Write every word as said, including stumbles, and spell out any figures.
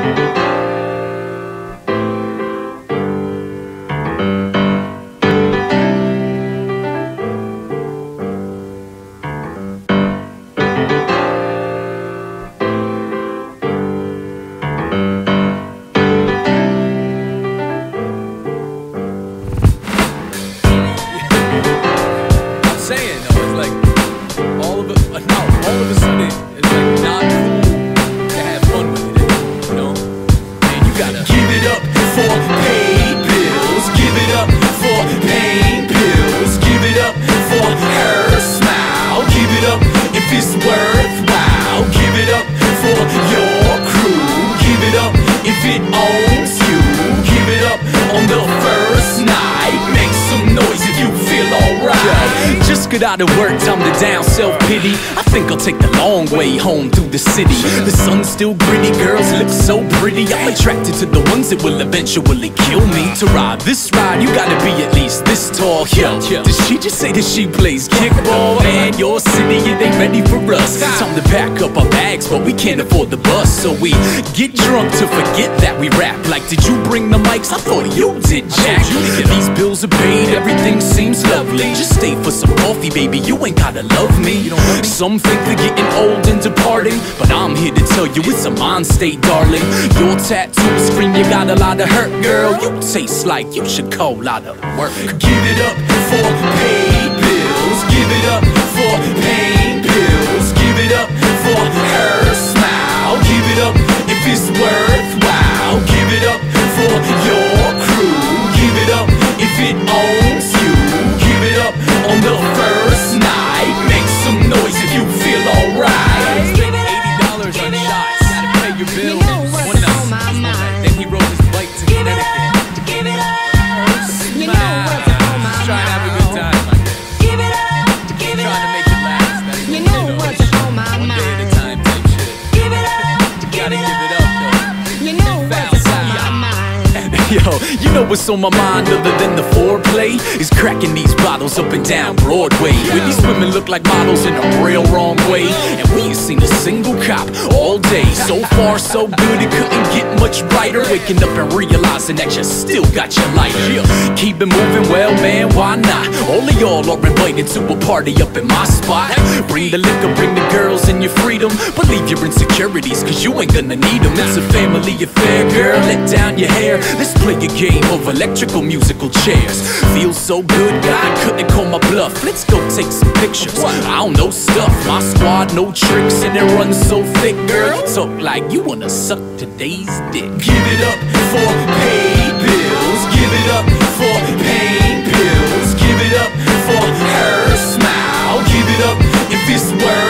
Saying though, it's like all of it, no, all of a sudden it's like not cool to have fun with it, you know? Man, you gotta give it up for paid bills, give it up for pain pills, give it up for her smile, give it up if it's worthwhile, give it up for your crew, give it up if it owns you, give it up on the first night, make some noise if you feel alright. Just got out of work, time to down self-pity. I think I'll take the long way home through the city. The sun's still gritty, girls look so pretty. I'm attracted to the ones that will eventually kill me. To ride this ride, you gotta be at least this tall. Yo, did she just say that she plays kickball? Man, your city, it ain't ready for us. Time to pack up our bags, but we can't afford the bus. So we get drunk to forget that we rap. Like, did you bring the mics? I thought you did, Jack. These bills are paid, everything seems lovely. Just stay for some coffee, baby, you ain't gotta love me. Some think they're getting old and departing, but I'm here to tell you it's a mind state, darling. Your tattoos scream you got a lot of hurt, girl. You taste like you should call out of work. Give it up for paid bills, give it up for pain pills, give it up for her smile, give it up if it's worthwhile, give it up for your crew, give it up if it owns you, give it up on the first night, make some noise if you feel alright. spend eighty dollars on shots, gotta pay your bills. One night, then he rode his bike to Connecticut. Give it up. You know Smile. what's on my Just trying to have a mind. good time, my guy. Give it up. Give it Trying to up. make it last. That is You what know they what's on my One day at a mind. time type shit. Give it up. Give Gotta it give up. it up though. You know what's on my mind. Yo, you know what's on my mind other than the foreplay? Is cracking these bottles up and down Broadway. When these women look like models in a real wrong way. And we ain't seen a single cop all day. So far so good, it couldn't get much brighter. Waking up and realizing that you still got your lighter. Keep it moving, well man, why not? All of y'all are invited to a party up at my spot. Bring the liquor, bring the girls and your freedom. But leave your insecurities, cause you ain't gonna need them. It's a family affair, girl, let down your hair. Let's play a game of electrical musical chairs. Feels so good, God couldn't call my bluff. Let's go take some pictures. I don't know stuff, my squad no tricks, and it runs so thick, girl. You talk like you wanna suck today's dick. Give it up for paid bills, give it up for pain pills, give it up for her smile, give it up if it's worth